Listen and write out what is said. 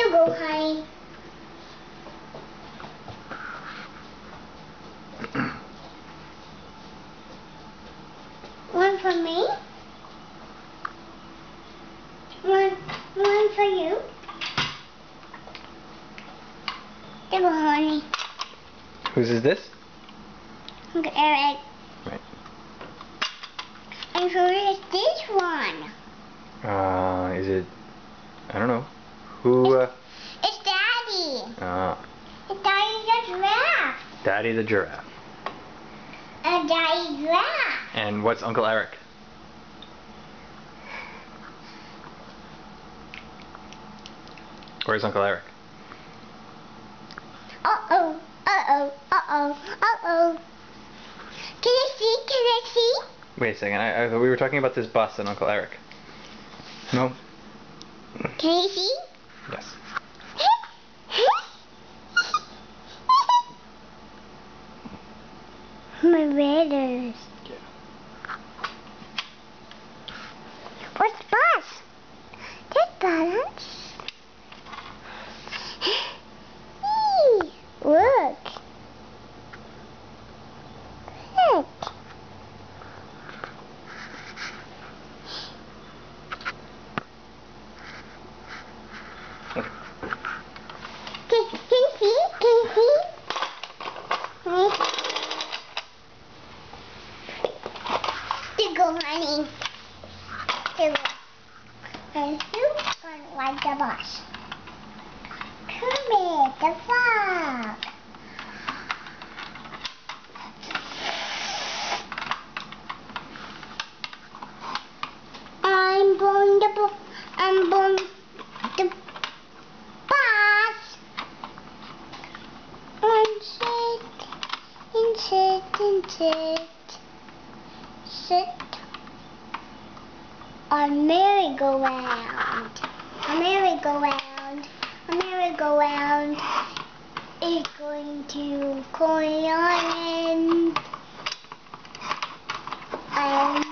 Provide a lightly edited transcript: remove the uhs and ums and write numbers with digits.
You go, honey. One for me. One for you. You go, honey. Whose is this? Uncle Eric. Right. And who is this one? Is it? I don't know. Who? It's Daddy. Ah. It's Daddy the giraffe. Daddy the giraffe. And Daddy giraffe. And what's Uncle Eric? Where's Uncle Eric? Uh-oh. Uh-oh. Uh-oh. Uh-oh. Can I see? Can I see? Wait a second. I thought we were talking about this bus and Uncle Eric. No. Can I see? Yes. My radars. Yeah. What's the bus? This balance. Look. Look. Can you see? Can you see? To go, honey. To go. And who's gonna ride the bus? Kermit the Frog. I'm going the bus. Sit on merry-go-round. A merry-go-round is going to go on and